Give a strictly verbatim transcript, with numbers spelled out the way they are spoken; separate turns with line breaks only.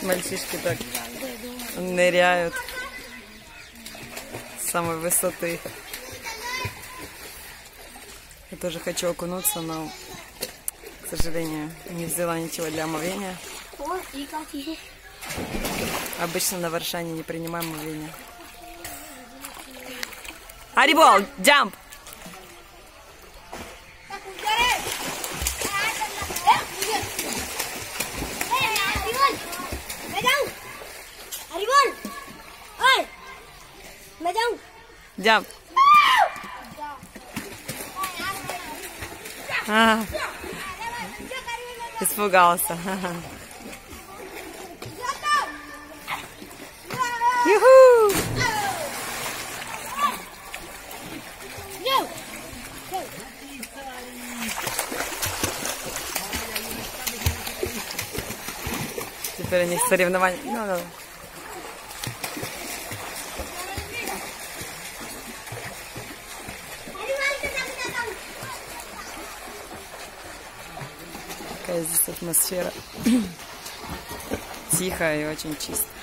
Мальчишки так ныряют с самой высоты. Я тоже хочу окунуться, но, к сожалению, не взяла ничего для омовения. Обычно на Варшане не принимаем омовение. Харибол, джамп! Джамп! А, испугался. Юху! Теперь у них соревнования. No, no. Какая здесь атмосфера. Тихо и очень чисто.